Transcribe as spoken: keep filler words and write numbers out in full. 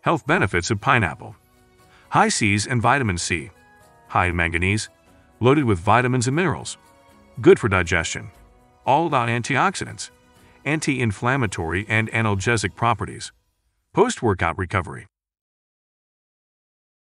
Health benefits of pineapple. High C's and vitamin C. High in manganese, loaded with vitamins and minerals. Good for digestion. All about antioxidants, anti-inflammatory and analgesic properties. Post-workout recovery.